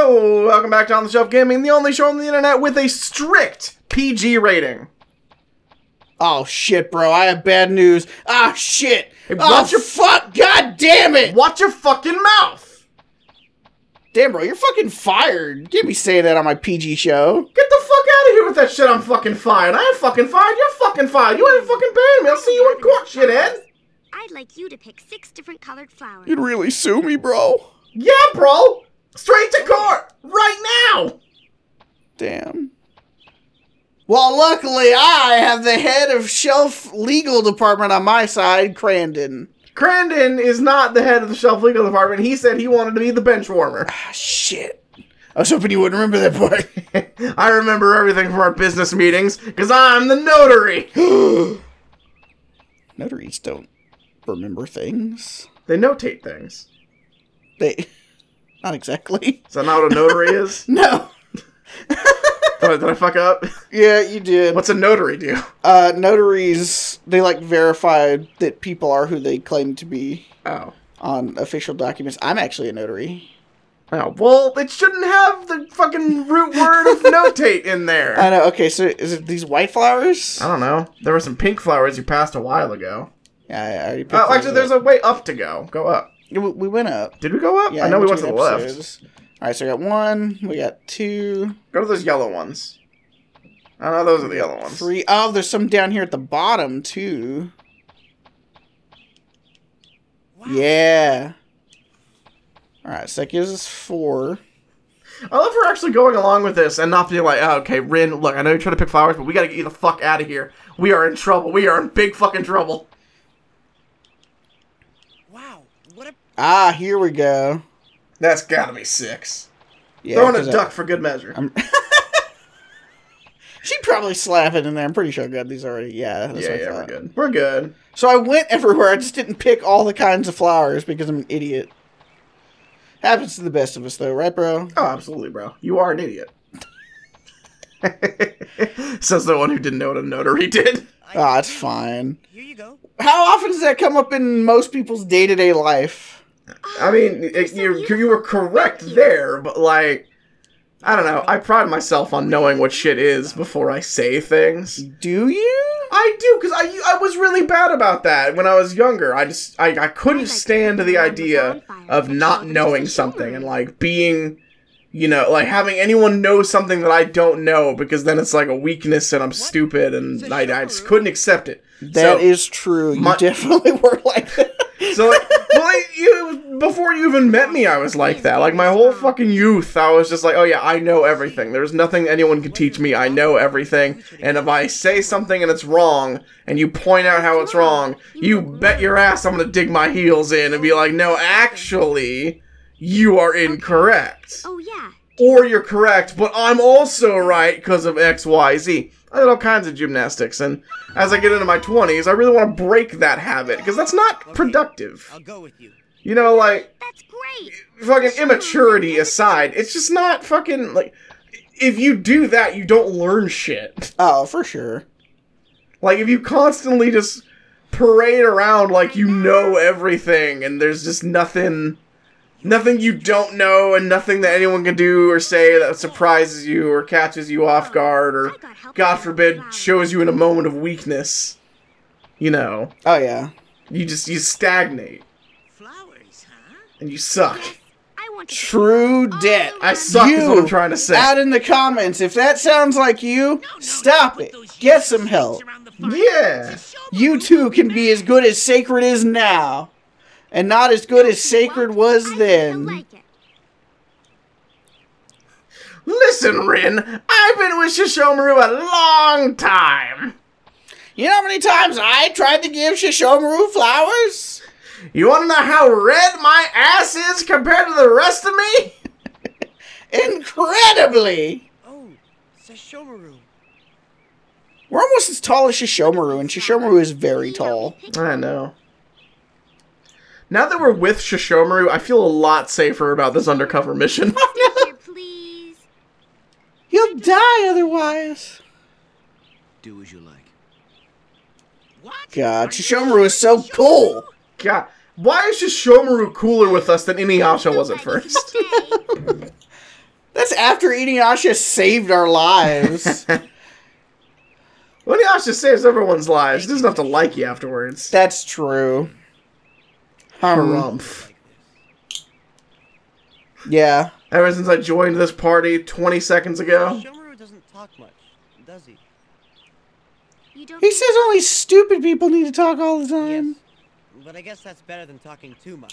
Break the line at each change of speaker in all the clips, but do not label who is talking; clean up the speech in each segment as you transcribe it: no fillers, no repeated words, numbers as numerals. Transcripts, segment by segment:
Hello! Welcome back to On the Shelf Gaming, the only show on the internet with a strict PG rating.
Oh shit, bro, I have bad news. Ah shit!
Hey,
oh fuck! God damn it!
Watch your fucking mouth!
Damn, bro, you're fucking fired. You can't be saying that on my PG show.
Get the fuck out of here with that shit. I'm fucking fired. I ain't fucking fired. You're fucking fired. You ain't fucking paying me. I'll see you in court, shithead.
I'd like you to pick 6 different colored flowers.
You'd really sue me, bro.
Yeah, bro. Straight to court. Right now.
Damn. Well, luckily, I have the head of Shelf Legal Department on my side, Crandon.
Crandon is not the head of the Shelf Legal Department. He said he wanted to be the bench warmer.
Ah, shit. I was hoping you wouldn't remember that part.
I remember everything from our business meetings, because I'm the notary.
Notaries don't remember things.
They notate things.
Not exactly.
Is that not what a notary is?
No.
Did I fuck up?
Yeah, you did.
What's a notary do?
Notaries, they verify that people are who they claim to be.
Oh.
On official documents. I'm actually a notary.
Oh, well, it shouldn't have the fucking root word of notate in there.
I know, okay, so is it these white flowers?
I don't know. There were some pink flowers you passed a while ago.
Yeah, I already picked
actually, there's a way up to go. Go up.
Yeah, we went up.
Did we go up?
Yeah,
I know we went to the left.
Alright, so I got 1, we got 2.
Go to those yellow ones. I know those are the yellow ones.
3. Oh, there's some down here at the bottom, too. Wow. Yeah. Alright, so that gives us 4.
I love her actually going along with this and not being like, oh, okay, Rin, look, I know you're trying to pick flowers, but we gotta get you the fuck out of here. We are in trouble. We are in big fucking trouble.
Wow, what a...
Ah, here we go.
That's gotta be 6.
Yeah,
throwing a duck for good measure.
She'd probably slap it in there. I'm pretty sure I got these already. Yeah, that's what I thought.
We're good. We're good.
So I went everywhere. I just didn't pick all the kinds of flowers because I'm an idiot. Happens to the best of us, though, right, bro?
Oh, absolutely, bro. You are an idiot. Says the one who didn't know what a notary did.
Ah, it's fine.
Here you go.
How often does that come up in most people's day-to-day life?
I mean, you were correct there, but, like, I don't know. I pride myself on knowing what shit is before I say things.
Do you?
I do, because I was really bad about that when I was younger. I couldn't stand the idea of not knowing something and, like, being, you know, like, having anyone know something that I don't know, because then it's, like, a weakness and I'm stupid, and I just couldn't accept it.
That is true. You definitely were like that.
So, like, before you even met me, I was like that. Like, my whole fucking youth, I was just like, oh yeah, I know everything. There's nothing anyone can teach me. I know everything. And if I say something and it's wrong, and you point out how it's wrong, you bet your ass I'm gonna dig my heels in and be like, no, actually, you are incorrect.
Oh, yeah.
Or you're correct, but I'm also right because of X, Y, Z. I did all kinds of gymnastics, and as I get into my 20s, I really want to break that habit, because that's not productive.
I'll go with you.
You know, like,
That's great.
fucking immaturity aside, it's just not fucking, like, if you do that, you don't learn shit.
Oh, for sure.
Like, if you constantly just parade around like you know everything, and there's just nothing you don't know, and nothing that anyone can do or say that surprises you or catches you off guard or, God forbid, shows you in a moment of weakness. You know.
Oh, yeah.
You stagnate.
Flowers, huh?
And you suck.
I want to
True debt.
I suck is what I'm trying to say.
Out in the comments, if that sounds like you, stop it. Get some help.
Yeah.
You too can be as good as Sacred is now. And not as good as Sacred was then.
like it.
Listen, Rin, I've been with Shishomaru a long time.
You know how many times I tried to give Shishomaru flowers?
You want to know how red my ass is compared to the rest of me?
Incredibly!
Oh, Sesshomaru.
We're almost as tall as Shishomaru, and Shishomaru is very tall.
I know. Now that we're with Shishomaru, I feel a lot safer about this undercover mission.
Here, please.
You'll die otherwise.
Do as you like. What?
God, Shishomaru is so cool.
God, why is Shishomaru cooler with us than Inuyasha was at first?
us after Inuyasha saved our lives.
Well, Inuyasha saves everyone's lives. He doesn't have to like you afterwards.
That's true.
Harumph.
Yeah.
Ever since I joined this party 20 seconds ago.
Shomaru doesn't talk much, does he?
You don't
He says only stupid people need to talk all the time.
But I guess that's better than talking too much.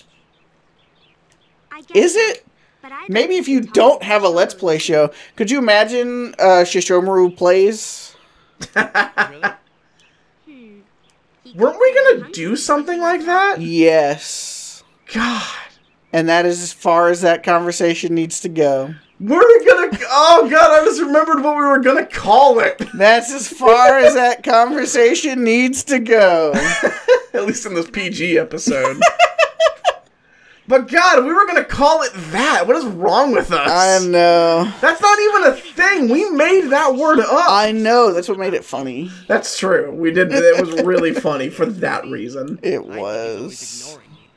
I guess
Is
so,
it?
but I'd
Maybe
like
if
to
you
talk
don't
to
have a Let's
Shomaru.
Play show, could you imagine Shishomaru plays?
Really?
He
Weren't
could
we
say
gonna
hungry
do
or
something like that?
Yes.
God.
And that is as far as that conversation needs to go.
We're gonna. Oh God! I just remembered what we were gonna call it.
That's as far as that conversation needs to go.
At least in this PG episode. But God, we were gonna call it that. What is wrong with us?
I know.
That's not even a thing. We made that word up.
I know. That's what made it funny.
That's true. We did. It was really funny for that reason.
It
I think he's always
was.
ignoring me.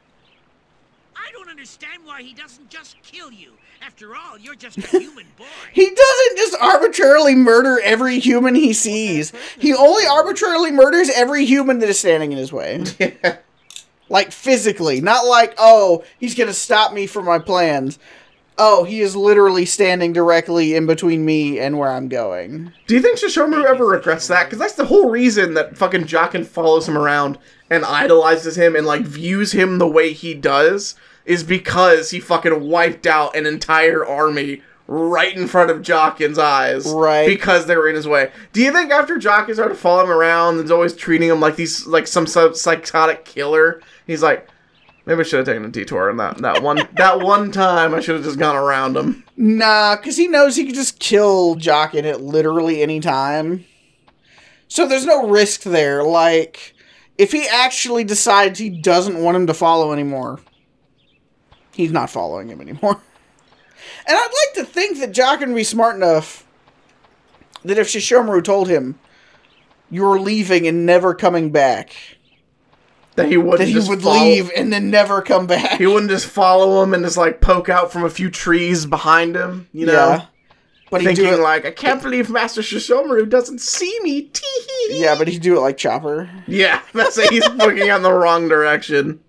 I don't understand why he doesn't just kill you. After all, you're just a human boy.
He doesn't just arbitrarily murder every human he sees. He only arbitrarily murders every human that is standing in his way.
Yeah.
Like, physically. Not like, oh, he's gonna stop me from my plans. Oh, he is literally standing directly in between me and where I'm going.
Do you think Shishomaru ever regrets that? Because that's the whole reason that fucking Jockin follows him around and idolizes him and, like, views him the way he does, is because he fucking wiped out an entire army right in front of Jockin's eyes.
Right.
Because they were in his way. Do you think after Jockin started following him around and is always treating him like some psychotic killer, he's like, maybe I should have taken a detour on that one time. I should have just gone around him.
Nah, because he knows he can just kill Jockin at literally any time. So there's no risk there. Like, if he actually decides he doesn't want him to follow anymore, he's not following him anymore. And I'd like to think that Jockin would be smart enough that if Shishomaru told him, you're leaving and never coming back,
That he wouldn't
that he
just
would
follow-
leave and then never come back.
He wouldn't just follow him and just like poke out from a few trees behind him, you know?
Yeah. But he'd do
Thinking
it
like, I can't believe Master Shishomaru doesn't see me. Tee-hee-hee.
Yeah, but he'd do it like Chopper.
Yeah, that's like he's looking in the wrong direction.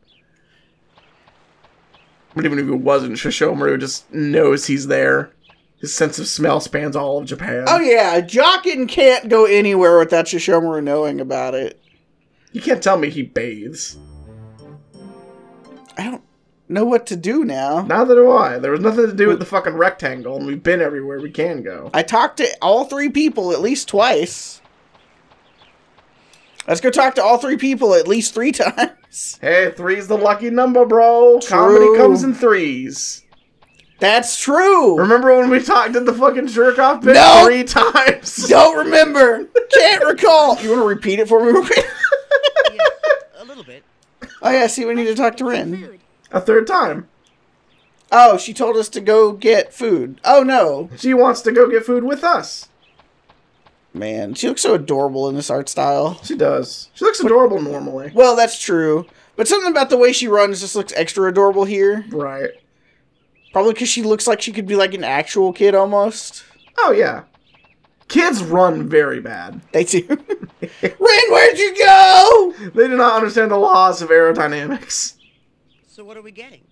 But even if he wasn't, Shishomaru just knows he's there. His sense of smell spans all of Japan.
Oh yeah, Jockin can't go anywhere without Shishomaru knowing about it.
You can't tell me he bathes.
I don't know what to do now.
Neither do I. There was nothing to do with the fucking rectangle, and we've been everywhere we can go.
I talked to all three people at least twice. Let's go talk to all three people at least 3 times.
Hey, 3's the lucky number, bro.
True.
Comedy comes in 3s.
That's true.
Remember when we did the fucking jerk-off bit
No.
3 times?
Don't remember. Can't recall. You want to repeat it for me real quick?
Yes, a little bit.
Oh yeah, see, we need to talk to Rin.
Food.
A 3rd time.
Oh, she told us to go get food. Oh no.
She wants to go get food with us.
Man, she looks so adorable in this art style.
She does. She looks adorable normally.
Well, that's true. But something about the way she runs just looks extra adorable here.
Right.
Probably because she looks like she could be like an actual kid almost.
Oh, yeah. Kids run very bad.
They do. Rin, where'd you go?
They do not understand the laws of aerodynamics.
So what are we getting?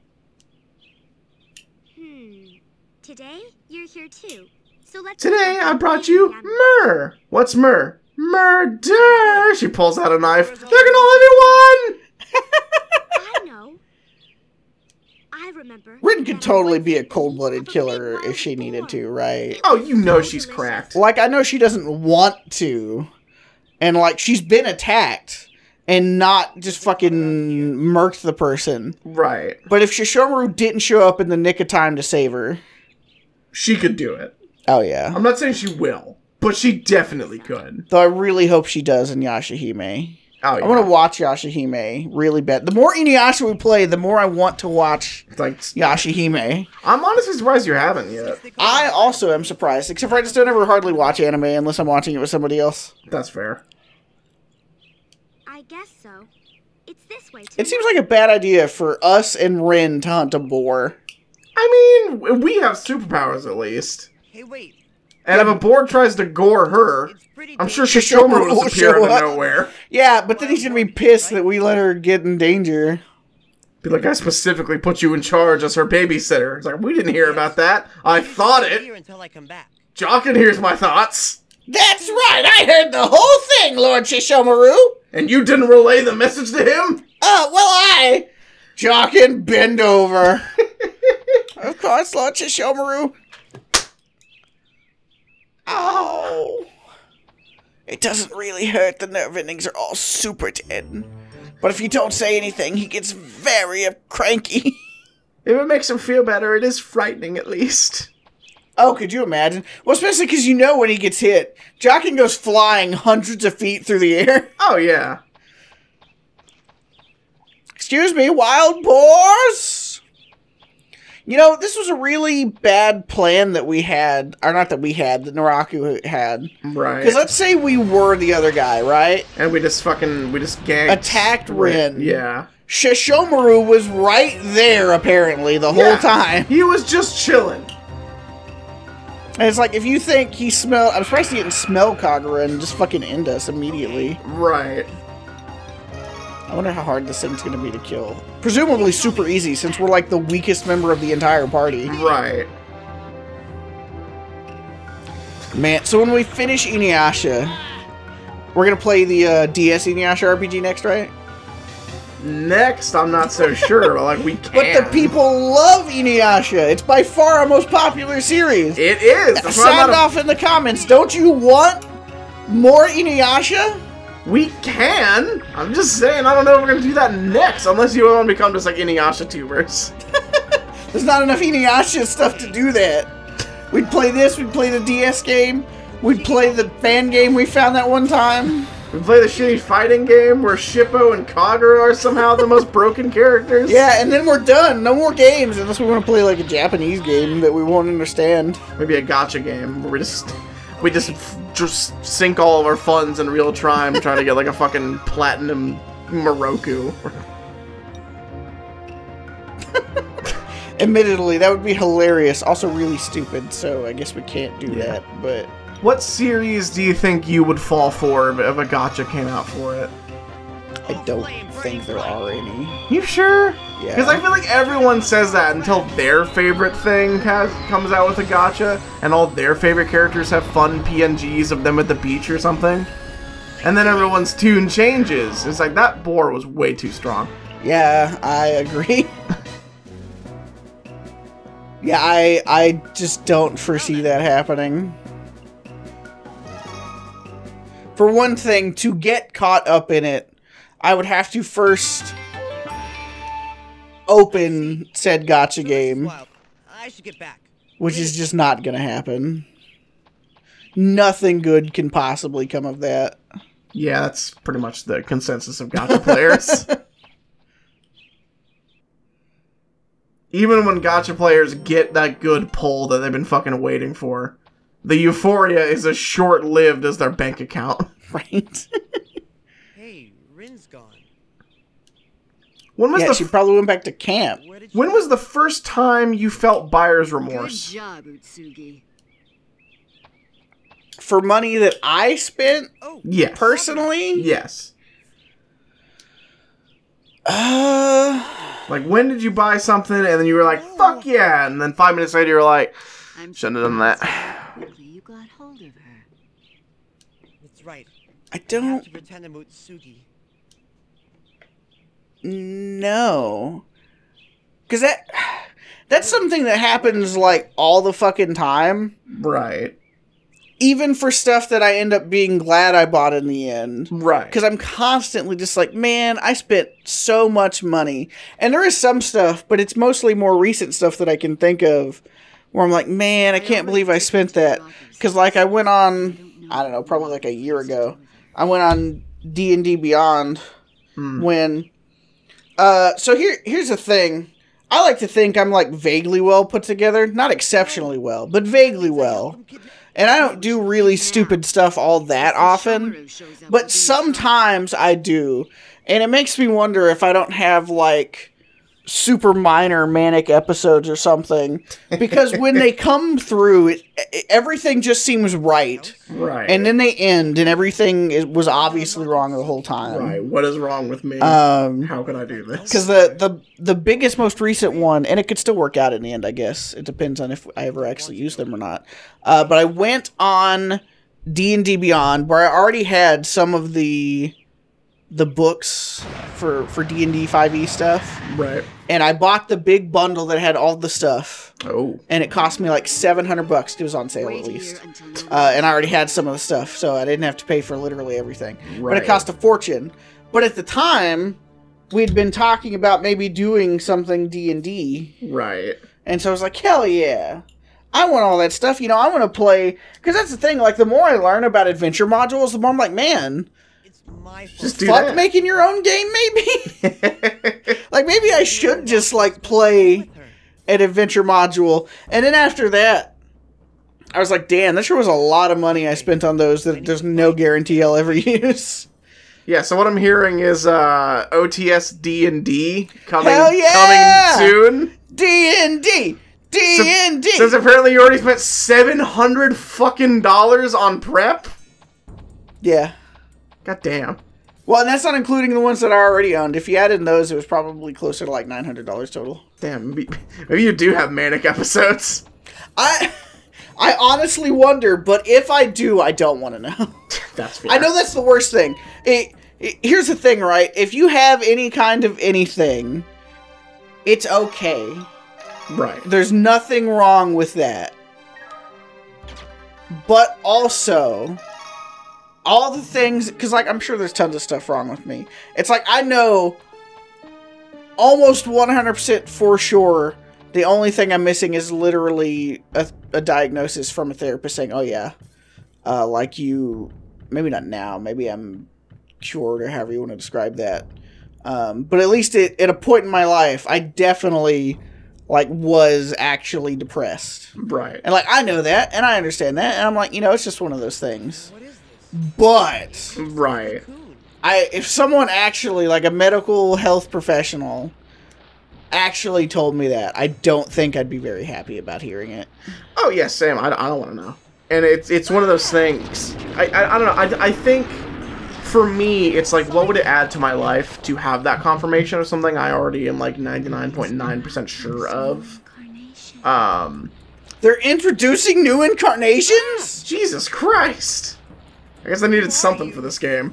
Today, you're here too. So let's
Today, I brought you myrrh. What's myrrh? Murder! She pulls out a knife. There can only be one!
I know. I remember.
Rin could
that
totally
I
be a
once
cold-blooded
had a
killer
big
if she
wild
needed
boar.
to, right?
Oh, you know she's cracked.
Like, I know she doesn't want to. And, like, she's been attacked. And not just fucking murked the person.
Right.
But if Shishomaru didn't show up in the nick of time to save her.
She could do it.
Oh, yeah.
I'm not saying she will, but she definitely could.
Though I really hope she does in Yashahime.
Oh, yeah.
I want to watch Yashahime really bad. The more Inuyasha we play, the more I want to watch
Like,
Yashahime.
I'm honestly surprised you haven't yet.
I also am surprised, except for I just don't ever hardly watch anime unless I'm watching it with somebody else.
That's fair.
I guess so. It's this way too.
It seems like a bad idea for us and Rin to hunt a boar.
I mean, we have superpowers at least.
Hey, wait.
And if a board tries to gore her,
It's pretty
I'm sure
dangerous.
Shishomaru will appear
Show
out of
up.
nowhere.
Yeah, but then he's gonna be pissed that we let her get in danger.
Be like, I specifically put you in charge as her babysitter. It's like, we didn't hear about that. I thought
Stay
it.
here until I come back.
Jockin hears my thoughts.
That's right, I heard the whole thing, Lord Shishomaru!
And you didn't relay the message to him?
Jockin, bend over. Of course, Lord Shishomaru. Oh. It doesn't really hurt. The nerve endings are all super dead. But if you don't say anything, he gets very cranky.
If it makes him feel better, it is frightening at least.
Oh, could you imagine? Well, especially because you know when he gets hit, Jockin goes flying hundreds of feet through the air.
Oh, yeah.
Excuse me, wild boars? You know, this was a really bad plan that we had, or not that we had, that Naraku had.
Right.
Because let's say we were the other guy, right?
And we just ganked.
Attacked Rin.
Yeah.
Shishomaru was right there, apparently, the whole time.
He was just chilling.
And it's like, if you think he smelled... I'm surprised he didn't smell Kagura and just fucking end us immediately.
Right.
I wonder how hard this thing's gonna be to kill. Presumably super easy, since we're like the weakest member of the entire party.
Right.
Man, so when we finish Inuyasha, we're gonna play the DS Inuyasha RPG next, right?
Next, I'm not so sure. Like, we can.
But the people love Inuyasha. It's by far our most popular series.
It is. That's why I'm
Sound
not
off in the comments. Don't you want more Inuyasha?
We can. I'm just saying, I don't know if we're going to do that next, unless you want to become just like Inuyasha tubers.
There's not enough Inuyasha stuff to do that. We'd play this, we'd play the DS game, we'd play the fan game we found that one time.
We play the shitty fighting game where Shippo and Kagura are somehow the most broken characters.
Yeah, and then we're done. No more games unless we want to play like a Japanese game that we won't understand.
Maybe a gacha game where we just sink all of our funds in real time trying to get like a fucking platinum Moroku.
Admittedly, that would be hilarious. Also really stupid, so I guess we can't do that, but...
What series do you think you would fall for if a gacha came out for it?
I don't think there are any.
You sure?
Yeah.
Because I feel like everyone says that until their favorite thing comes out with a gacha, and all their favorite characters have fun PNGs of them at the beach or something. And then everyone's tune changes. It's like, that boar was way too strong.
Yeah, I agree. Yeah, I just don't foresee that happening. For one thing, to get caught up in it, I would have to first open said gacha game,
I should get back.
which is just not gonna happen. Nothing good can possibly come of that.
Yeah, that's pretty much the consensus of gacha players. Even when gacha players get that good pull that they've been fucking waiting for, the euphoria is as short-lived as their bank account.
Right?
Hey, Rin's gone.
When was
Yeah,
the
she probably went back to camp.
Where did she
when was the first time you felt buyer's remorse?
Good job, Utsugi.
For money that I spent,
Oh,
Yes.
personally?
Yes.
Uh,
Like, when did you buy something and then you were like, fuck yeah, and then 5 minutes later you're like,
I'm
shouldn't have done that.
so quickly you got hold of her.
That's right.
I
I have
don't
to pretend I'm Utsugi.
know. Because that's something that happens, like, all the fucking time.
Right.
Even for stuff that I end up being glad I bought in the end.
Right.
Because I'm constantly just like, man, I spent so much money. And there is some stuff, but it's mostly more recent stuff that I can think of where I'm like, man, I can't believe I spent that. Because, like, I went on, I don't know, probably like a year ago, I went on D&D Beyond when... So here's the thing. I like to think I'm, like, vaguely well put together. Not exceptionally well, but vaguely well. And I don't do really stupid stuff all that often, but sometimes I do. And it makes me wonder if I don't have, like, super minor manic episodes or something, because when they come through, everything just seems right.
Right.
And then they end, and everything was obviously wrong the whole time.
Right. What is wrong with me? How can I do this?
Because the biggest, most recent one, and it could still work out in the end, I guess. It depends on if I ever actually use them or not. But I went on D&D Beyond, where I already had some of the books for D&D 5e stuff.
Right.
And I bought the big bundle that had all the stuff.
Oh.
And it cost me like $700. It was on sale at least. And I already had some of the stuff, so I didn't have to pay for literally everything. But
Right.
it cost a fortune. But at the time, we'd been talking about maybe doing something D&D.
Right.
And so I was like, hell yeah. I want all that stuff. You know, I want to play... Because that's the thing, like, the more I learn about adventure modules, the more I'm like, man...
It's my fault.
Just do
Fuck
that.
making your own game, maybe? Like, maybe I should just, like, play
With her.
an adventure module. And then after that, I was like, damn, that sure was a lot of money I spent on those that there's no guarantee I'll ever use.
Yeah, so what I'm hearing is OTS D&D coming,
Hell yeah!
coming soon.
D&D! D&D!
Since apparently you already spent $700 fucking dollars on prep?
Yeah.
God damn.
Well, and that's not including the ones that I already owned. If you added in those, it was probably closer to like $900 total.
Damn, maybe you do have manic episodes.
I honestly wonder, but if I do, I don't want to know.
That's fair.
I know that's the worst thing. Here's the thing, right? If you have any kind of anything, it's okay.
Right.
There's nothing wrong with that. But also, all the things, because like I'm sure there's tons of stuff wrong with me. It's like I know almost 100% for sure the only thing I'm missing is literally a diagnosis from a therapist saying, oh yeah, like you, maybe not now, maybe I'm cured or however you want to describe that. But at least at a point in my life, I definitely like was actually depressed.
Right.
And like I know that and I understand that and I'm like, you know, it's just one of those things.
What is this?
But
Right.
Coon.
if someone actually, like a medical health professional actually told me that, I don't think I'd be very happy about hearing it.
Oh yeah, same. I don't want to know. And it's one of those things. I don't know. I think for me, it's like, what would it add to my life to have that confirmation of something I already am like 99.9% sure of?
They're introducing new incarnations?
Jesus Christ! I guess I needed something for this game.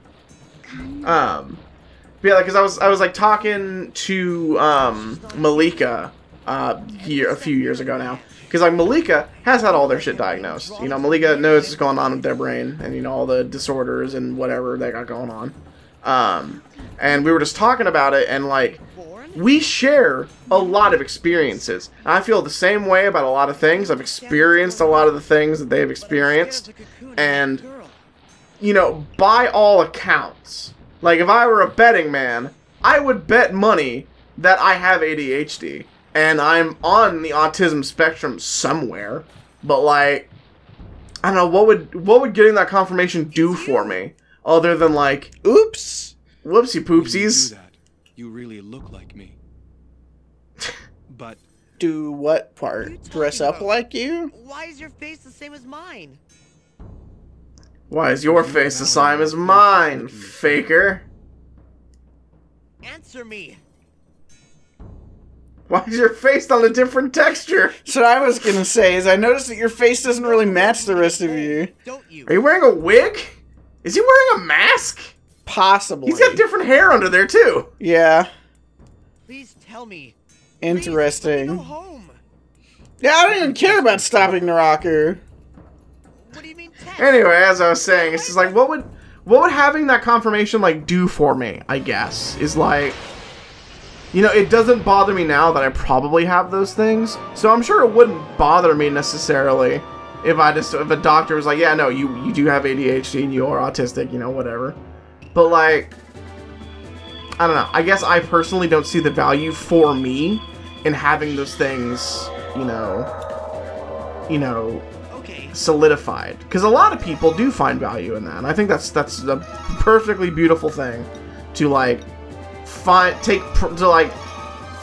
But yeah, because I was like talking to Malika a few years ago now. Because like Malika has had all their shit diagnosed. You know, Malika knows what's going on with their brain and, you know, all the disorders and whatever they got going on. And we were just talking about it, and like we share a lot of experiences. And I feel the same way about a lot of things. I've experienced a lot of the things that they've experienced. And, you know, by all accounts, like if I were a betting man, I would bet money that I have ADHD. And I'm on the autism spectrum somewhere. But like, I don't know, what would getting that confirmation do for me? Other than like,
Oops.
whoopsie
When you
poopsies.
do that, you really look like me. But
Do what
What are you
part? Dress
talking
up
about?
like you?
Why is your face the same as mine?
Why is your face the same as mine, faker?
Answer me.
Why is your face on a different texture?
So what I was gonna say is I noticed that your face doesn't really match the rest of you.
Don't you?
Are you wearing a wig? Is he wearing a mask?
Possibly.
He's got different hair under there too.
Yeah.
Please tell me. Please,
Interesting.
let me go home.
Yeah, I don't even care about stopping the rocker.
What do you mean text?
Anyway, as I was saying, it's just like, what would having that confirmation like do for me? I guess is like, you know, it doesn't bother me now that I probably have those things, so I'm sure it wouldn't bother me necessarily if a doctor was like, yeah, no, you do have ADHD and you are autistic, you know, whatever. But like, I don't know. I guess I personally don't see the value for me in having those things, you know,
Okay.
solidified, because a lot of people do find value in that, and I think that's a perfectly beautiful thing to like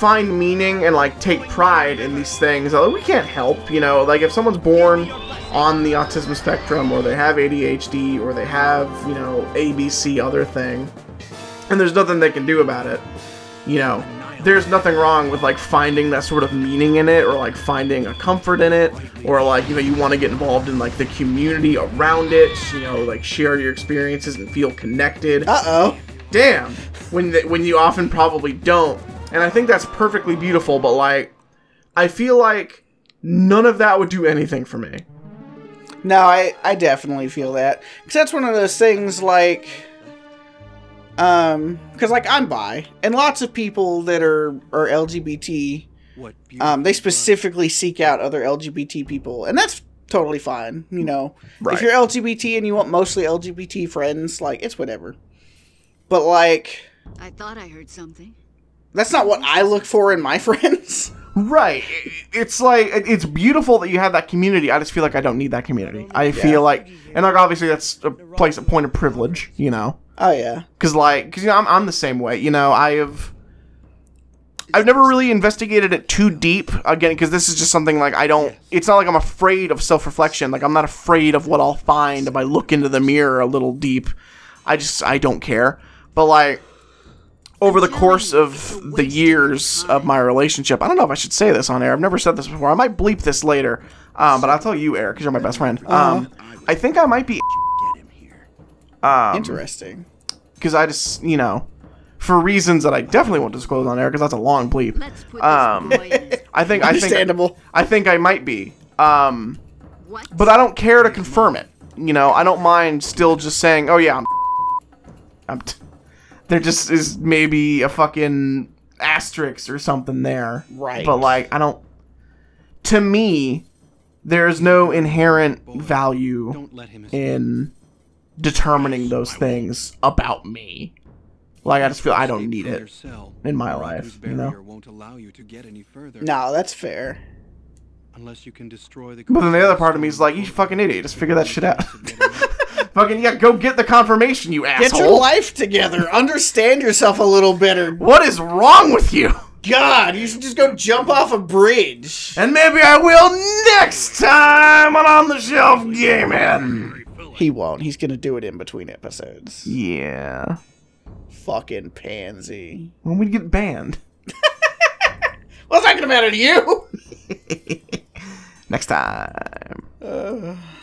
find meaning and like take pride in these things that we can't help, you know, like if someone's born on the autism spectrum, or they have ADHD, or they have, you know, ABC other thing, and there's nothing they can do about it, you know, there's nothing wrong with like finding that sort of meaning in it, or like finding a comfort in it, or like, you know, you want to get involved in like the community around it, you know, like share your experiences and feel connected. Damn, when you often probably don't. And I think that's perfectly beautiful, but like, I feel like none of that would do anything for me.
No, I definitely feel that. Because that's one of those things, like, because, like, I'm bi, and lots of people that are LGBT, they specifically seek out other LGBT people, and that's totally fine, you know.
Right.
If you're LGBT and you want mostly LGBT friends, like, it's whatever. But, like,
I thought I heard something.
that's not what I look for in my friends.
Right. It's like, it's beautiful that you have that community. I just feel like I don't need that community. I feel like, and like obviously that's a point of privilege, you know.
Oh, yeah.
Because you know, I'm the same way. You know, I've never really investigated it too deep, again, because this is just something like it's not like I'm afraid of self-reflection. Like, I'm not afraid of what I'll find if I look into the mirror a little deep. I don't care. But, like, over the course of the years of my relationship, I don't know if I should say this on air. I've never said this before. I might bleep this later. But I'll tell you, Eric, because you're my best friend. I think I might be...
Interesting.
Because I just, you know, for reasons that I definitely won't disclose on air, because that's a long bleep.
Let's put this
Understandable.
I think I might be.
What?
But I don't care to confirm it. You know, I don't mind still just saying, oh yeah, there just is maybe a fucking asterisk or something there.
Right.
But like, to me, there's no inherent value
Don't let him
in determining those things about me. Like, I just feel I don't need it in my life, you know?
Won't allow you to get any further.
No, that's fair.
Unless you can destroy the...
But then the other part of me is like, you fucking idiot, just figure that shit out. Fucking, yeah, go get the confirmation, you asshole.
Get your life together. Understand yourself a little better.
What is wrong with you?
God, you should just go jump off a bridge.
And maybe I will next time on the Shelf Gaming.
He won't. He's gonna do it in between episodes.
Yeah.
Fucking pansy.
When we get banned.
Well, it's not gonna matter to you.
Next time.